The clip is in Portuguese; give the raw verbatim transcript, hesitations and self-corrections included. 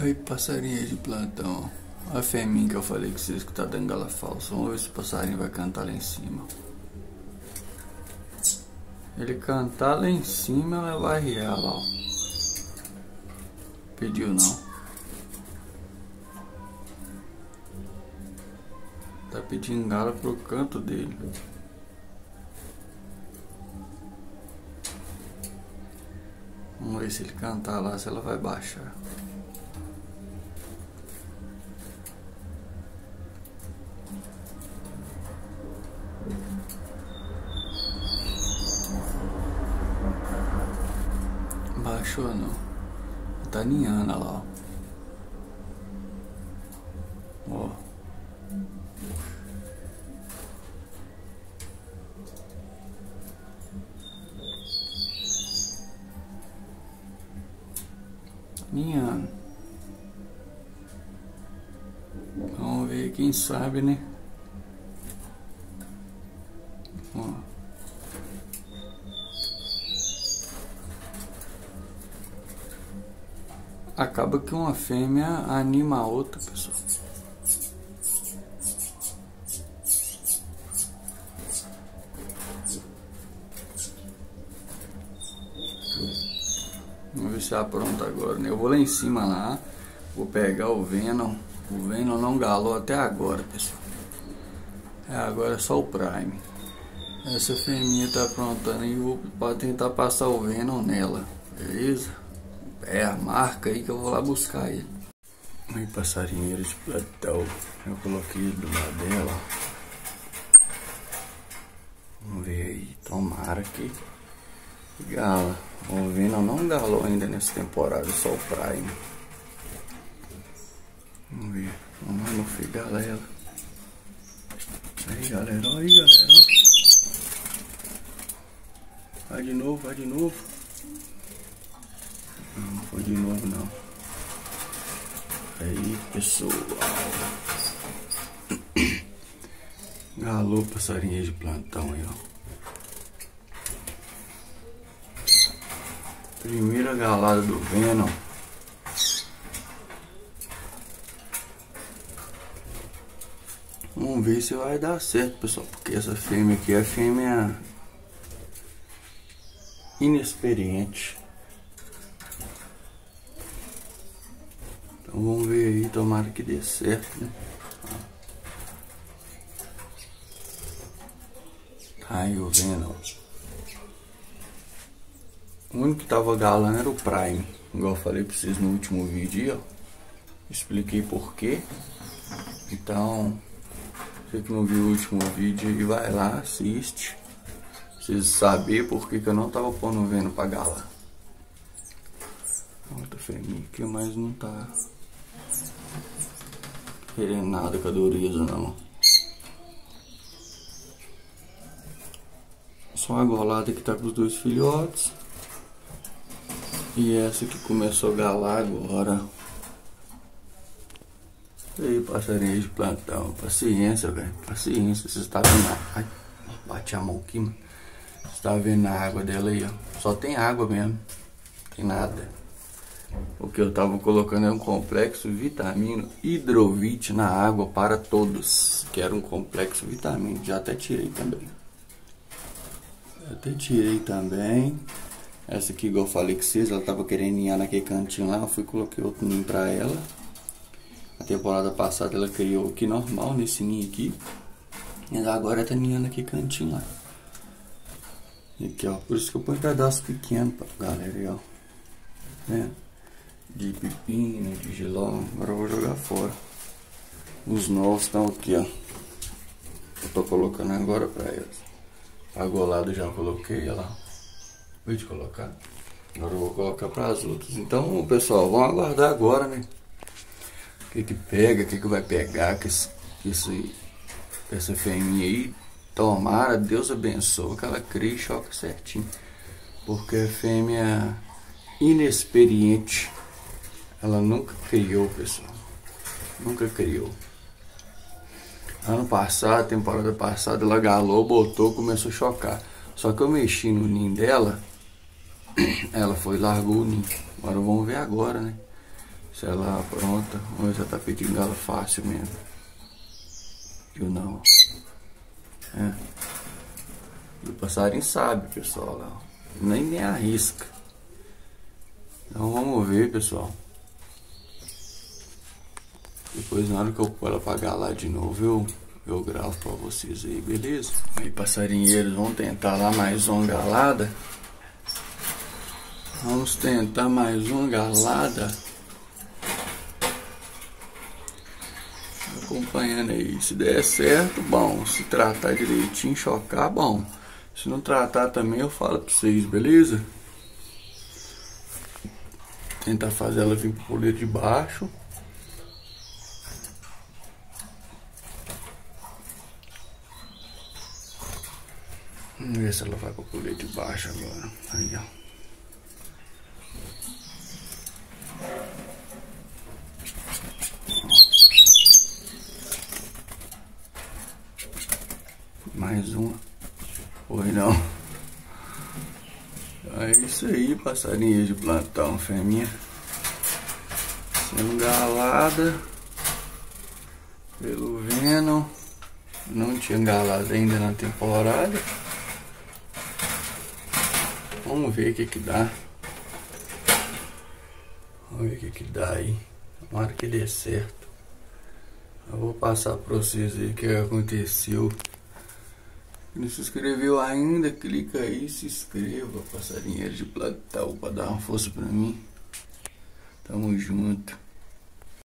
Aí, passarinho de plantão, ó. A fêmea que eu falei que vocês que tá dando gala falsa. Vamos ver se o passarinho vai cantar lá em cima. Ele cantar lá em cima, ela vai riar lá, ó. Pediu não. Tá pedindo gala pro canto dele. Vamos ver se ele cantar lá, se ela vai baixar. Baixou não. Tá ninhando lá, ó. Ó. Ninhando. Vamos ver, quem sabe, né? Ó. Acaba que uma fêmea anima a outra, pessoal. Vamos ver se apronta agora, né? Eu vou lá em cima lá, vou pegar o Venom. O Venom não galou até agora, pessoal. É, agora é só o Prime. Essa fêmea tá aprontando e eu vou tentar passar o Venom nela, beleza? É a marca aí que eu vou lá buscar ele. Aí, passarinheiro de plantão, eu coloquei ele do lado dela. Vamos ver aí, tomara que gala. O Venom não galou ainda nessa temporada, só o Prime. Vamos ver, vamos lá no fio, galera. Aí, galera, aí, galera. Vai de novo, vai de novo. Não foi de novo não. Aí, pessoal. Galou, passarinho de plantão aí, ó. Primeira galada do Venom. Vamos ver se vai dar certo, pessoal. Porque essa fêmea aqui é fêmea inexperiente. Então vamos ver aí, tomara que dê certo, né? Aí o Venom. O único que tava galando era o Prime. Igual eu falei pra vocês no último vídeo, ó. Expliquei porquê. Então, você que não viu o último vídeo aí, vai lá, assiste. Precisa saber porque que eu não tava pondo o Venom pra galar. Outra fêmea aqui, mas não tá querendo nada com a dureza não. Só a golada que tá com os dois filhotes. E essa que começou a galar agora. E aí, passarinho de plantão, paciência, velho, paciência. Você está vendo a... Ai, bati a mão aqui, mano. Você tá vendo a água dela aí, ó. Só tem água mesmo, não tem nada. O que eu tava colocando é um complexo vitamino Hidrovit na água para todos. Que era um complexo vitamina. Já até tirei também. Já até tirei também. Essa aqui, igual eu falei com vocês, ela tava querendo ninhar naquele cantinho lá. Eu fui e coloquei outro ninho pra ela. A temporada passada ela criou aqui normal, nesse ninho aqui. E agora tá ninhando aqui cantinho lá. E aqui, ó. Por isso que eu ponho um pedaço pequeno pra galera aí, ó. Né? De pepino, de giló. Agora eu vou jogar fora. Os novos estão aqui, ó. Eu tô colocando agora pra elas. A golada eu já coloquei, olha lá. Vou te colocar. Agora eu vou colocar para as outras. Então, pessoal, vamos aguardar agora, né? O que que pega, o que que vai pegar, que esse, esse, essa fêmea aí. Tomara, Deus abençoe, que ela crie e choca certinho. Porque a fêmea inexperiente, ela nunca criou, pessoal. Nunca criou. Ano passado, temporada passada, ela galou, botou, começou a chocar. Só que eu mexi no ninho dela, ela foi e largou o ninho. Agora vamos ver agora, né? Sei lá, pronta. Vamos ver se ela tá pedindo ela fácil mesmo. Viu não? É. E o passarinho sabe, pessoal, lá. Nem, nem arrisca. Então vamos ver, pessoal. Depois na hora que eu pôr ela pra galar de novo, eu, eu gravo pra vocês aí, beleza? Aí, passarinheiros, vamos tentar lá mais uma galada. Vamos tentar mais uma galada. Acompanhando aí. Se der certo, bom. Se tratar direitinho, chocar, bom. Se não tratar também, eu falo pra vocês, beleza? Tentar fazer ela vir pro puleiro de baixo. Vamos ver se ela vai pro puleiro de baixo agora. Aí, ó. Mais uma. Foi não. É isso aí, passarinho de plantão, fêmea. Sendo galada pelo Venom. Não tinha galado ainda na temporada. Vamos ver o que que dá. Vamos ver o que que dá aí. Tomara que dê certo. Eu vou passar pra vocês aí o que aconteceu. Se não se inscreveu ainda, clica aí e se inscreva, passarinheiro de plantão, pra dar uma força pra mim. Tamo junto.